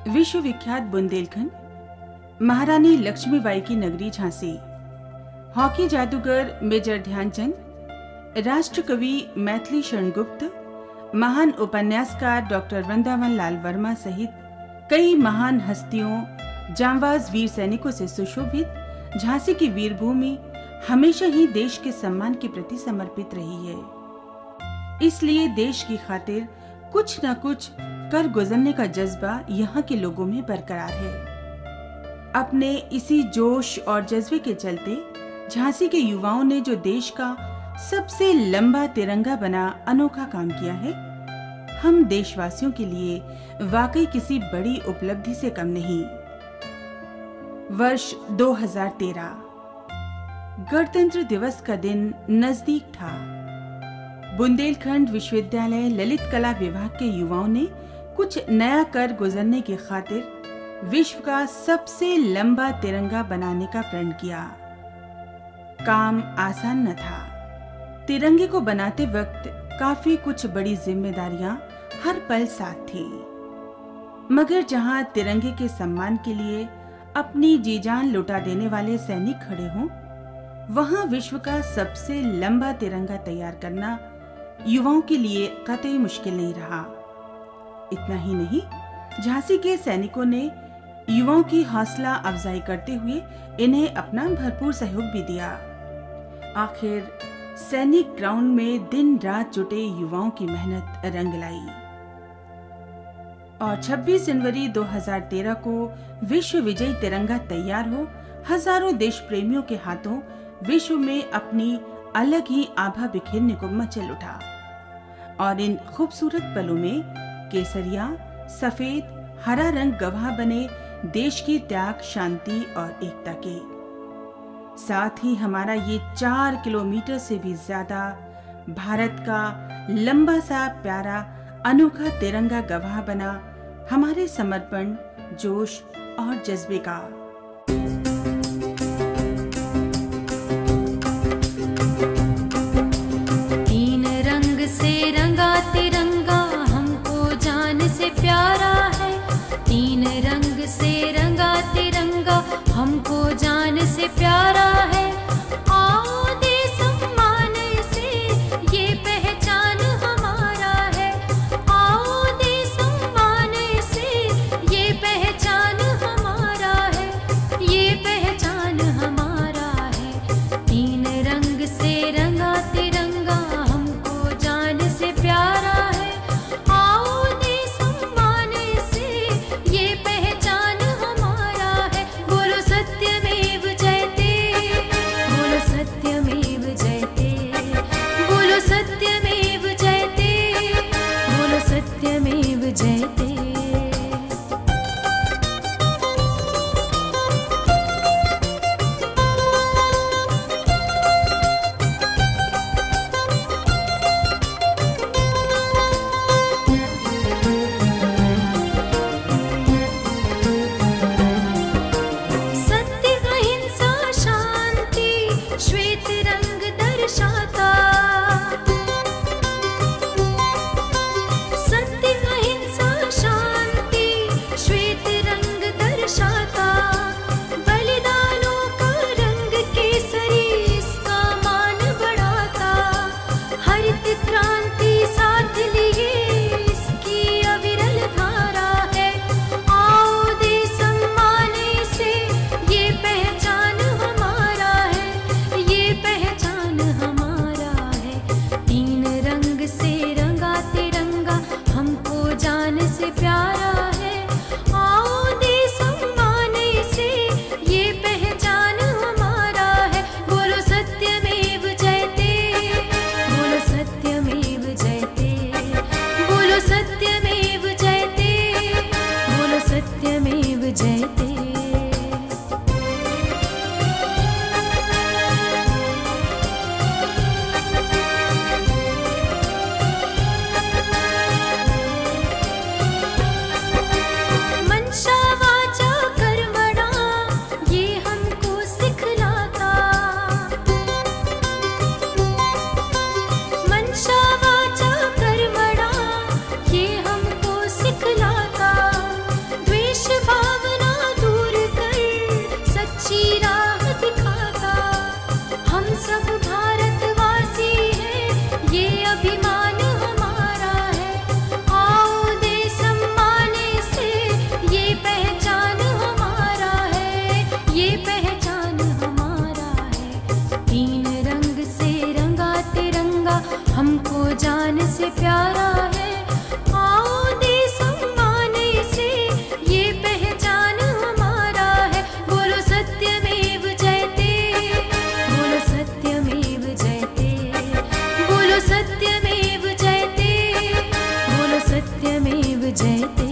विश्वविख्यात बुंदेलखंड, महारानी लक्ष्मीबाई की नगरी झांसी, हॉकी जादूगर मेजर ध्यानचंद, राष्ट्र कवि मैथिली शरण गुप्त, महान उपन्यासकार डॉक्टर वृंदावन लाल वर्मा सहित कई महान हस्तियों, जांबाज वीर सैनिकों से सुशोभित झांसी की वीरभूमि हमेशा ही देश के सम्मान के प्रति समर्पित रही है। इसलिए देश की खातिर कुछ न कुछ कर गुजरने का जज्बा यहाँ के लोगों में बरकरार है। अपने इसी जोश और जज्बे के चलते झांसी के युवाओं ने जो देश का सबसे लंबा तिरंगा बना अनोखा काम किया है, हम देशवासियों के लिए वाकई किसी बड़ी उपलब्धि से कम नहीं। वर्ष 2013, गणतंत्र दिवस का दिन नजदीक था। बुंदेलखंड विश्वविद्यालय ललित कला विभाग के युवाओं ने कुछ नया कर गुजरने की खातिर विश्व का सबसे लंबा तिरंगा बनाने का प्रण किया। काम आसान न था। तिरंगे को बनाते वक्त काफी कुछ बड़ी जिम्मेदारियां हर पल साथ थी, मगर जहां तिरंगे के सम्मान के लिए अपनी जी जान लुटा देने वाले सैनिक खड़े हों, वहां विश्व का सबसे लंबा तिरंगा तैयार करना युवाओं के लिए कतई मुश्किल नहीं रहा। इतना ही नहीं, झांसी के सैनिकों ने युवाओं की हौसला अफजाई करते हुए इन्हें अपना भरपूर सहयोग भी दिया। आखिर सैनिक ग्राउंड में दिन रात जुटे युवाओं की मेहनत रंग लाई और 26 जनवरी 2013 को विश्व विजयी तिरंगा तैयार हो हजारों देश प्रेमियों के हाथों विश्व में अपनी अलग ही आभा बिखेरने को मचल उठा। और इन खूबसूरत पलों में केसरिया, सफेद, हरा रंग गवाह बने देश की त्याग, शांति और एकता के। साथ ही हमारा ये 4 किलोमीटर से भी ज्यादा भारत का लंबा सा प्यारा अनोखा तिरंगा गवाह बना हमारे समर्पण, जोश और जज्बे का। तीन रंग से रंगा तिरंगा हमको जान से प्यारा है। तीन रंग से रंगा तिरंगा हमको जान से प्यारा है। आओ दे सम्मान से ये पहचान हमारा है। आओ दे सम्मान से ये पहचान हमारा है। हमको जान से प्यारा है। आओ दे सम्मान इसे, ये पहचान हमारा है। बोलो सत्यमेव जयते, बोलो सत्यमेव जयते, बोलो सत्यमेव जयते, बोलो सत्यमेव जयते।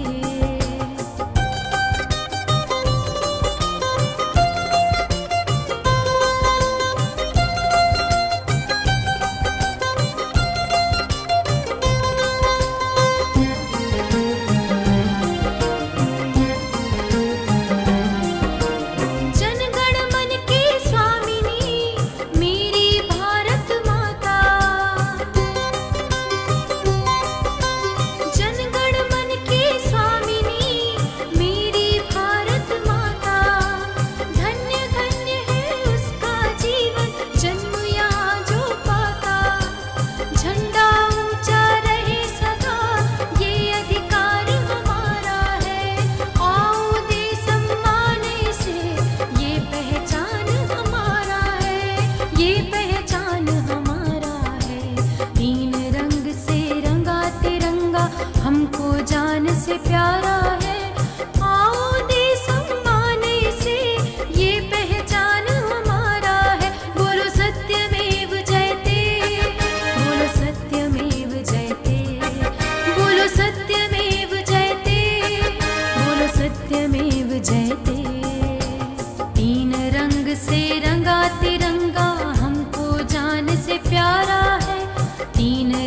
हमको जान से प्यारा है। आओ दे सम्मान इसे, ये पहचान हमारा है। बोलो सत्यमेव जयते, बोलो सत्यमेव जयते, बोलो सत्यमेव जयते, बोलो सत्यमेव जयते। तीन रंग से रंगा तिरंगा हमको जान से प्यारा है। तीन